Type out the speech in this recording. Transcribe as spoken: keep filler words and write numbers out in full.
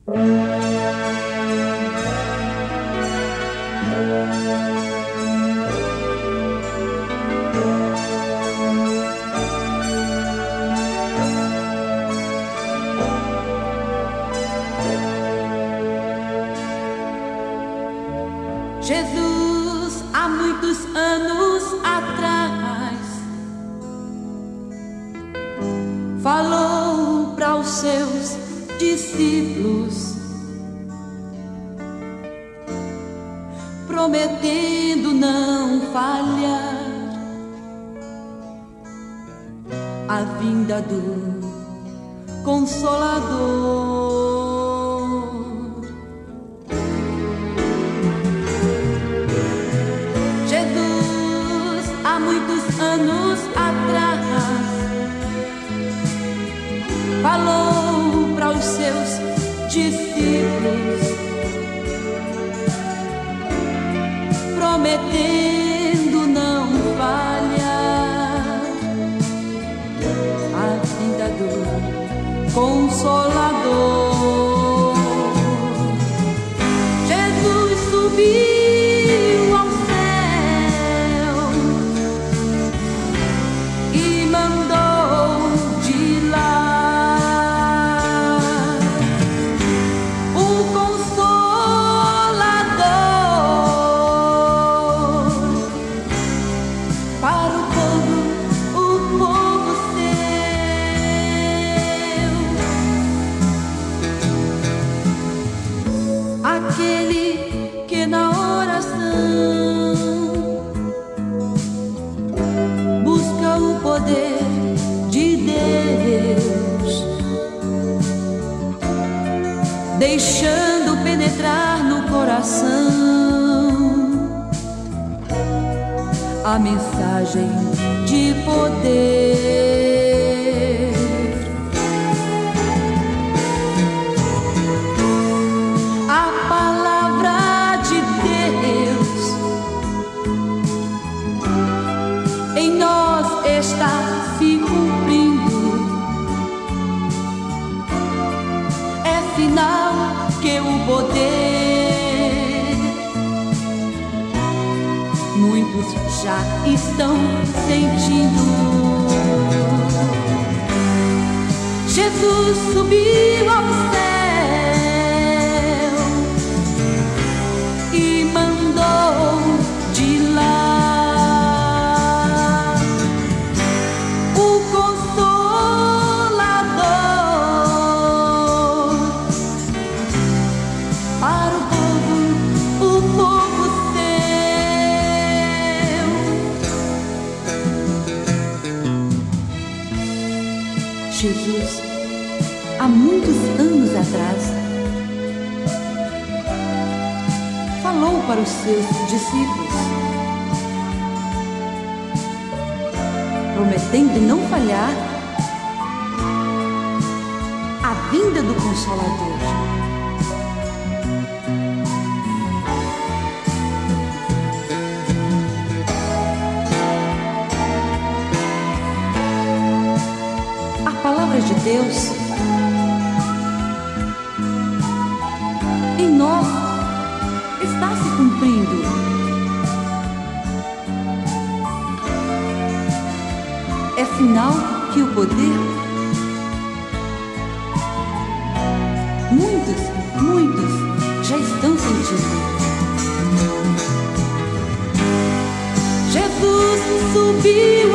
Jesus, há muitos anos atrás, falou para os seus discípulos, prometendo não falhar a vinda do Consolador. Há muitos anos atrás, falou para os seus discípulos, prometendo não falhar a vinda do Consolador. Jesus subiu aquele que na oração busca o poder de Deus, deixando penetrar no coração a mensagem de poder. Está se cumprindo, é sinal que o poder muitos já estão sentindo. Jesus subiu ao céu e mandou de lá Jesus, há muitos anos atrás, falou para os seus discípulos, prometendo não falhar a vinda do Consolador. De Deus em nós está se cumprindo. É sinal que o poder muitos, muitos já estão sentindo. Jesus subiu